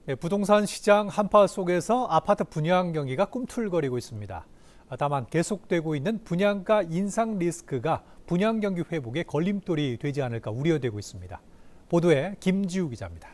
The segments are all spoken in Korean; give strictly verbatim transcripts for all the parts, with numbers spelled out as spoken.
네, 부동산 시장 한파 속에서 아파트 분양 경기가 꿈틀거리고 있습니다. 다만 계속되고 있는 분양가 인상 리스크가 분양 경기 회복에 걸림돌이 되지 않을까 우려되고 있습니다. 보도에 김지우 기자입니다.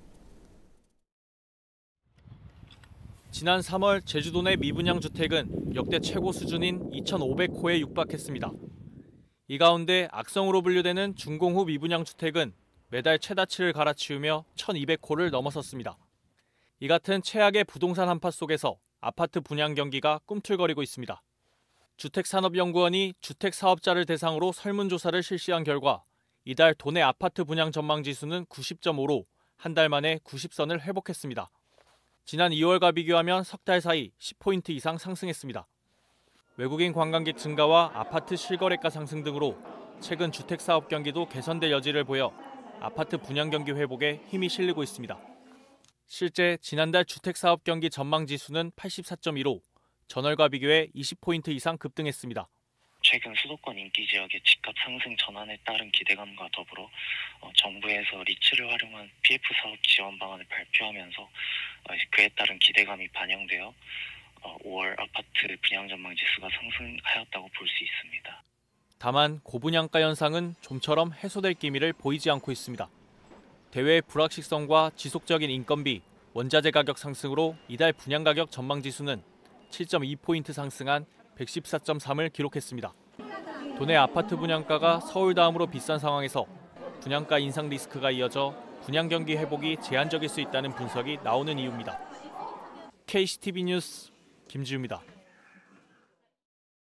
지난 삼월 제주도 내 미분양 주택은 역대 최고 수준인 이천오백 호에 육박했습니다. 이 가운데 악성으로 분류되는 준공후 미분양 주택은 매달 최다치를 갈아치우며 천이백 호를 넘어섰습니다. 이 같은 최악의 부동산 한파 속에서 아파트 분양 경기가 꿈틀거리고 있습니다. 주택산업연구원이 주택사업자를 대상으로 설문조사를 실시한 결과 이달 도내 아파트 분양 전망지수는 구십 점 오로 한 달 만에 구십 선을 회복했습니다. 지난 이월과 비교하면 석 달 사이 십 포인트 이상 상승했습니다. 외국인 관광객 증가와 아파트 실거래가 상승 등으로 최근 주택사업 경기도 개선될 여지를 보여 아파트 분양 경기 회복에 힘이 실리고 있습니다. 실제 지난달 주택사업 경기 전망지수는 팔십사 점 일로 전월과 비교해 이십 포인트 이상 급등했습니다. 최근 수도권 인기 지역의 집값 상승 전환에 따른 기대감과 더불어 어, 정부에서 리츠를 활용한 피에프 사업 지원 방안을 발표하면서 어, 그에 따른 기대감이 반영되어 어, 오월 아파트 분양 전망 지수가 상승하였다고 볼 수 있습니다. 다만 고분양가 현상은 좀처럼 해소될 기미를 보이지 않고 있습니다. 대외 불확실성과 지속적인 인건비, 원자재 가격 상승으로 이달 분양가격 전망지수는 칠 점 이 포인트 상승한 백십사 점 삼을 기록했습니다. 도내 아파트 분양가가 서울 다음으로 비싼 상황에서 분양가 인상 리스크가 이어져 분양 경기 회복이 제한적일 수 있다는 분석이 나오는 이유입니다. 케이씨티비 뉴스 김지우입니다.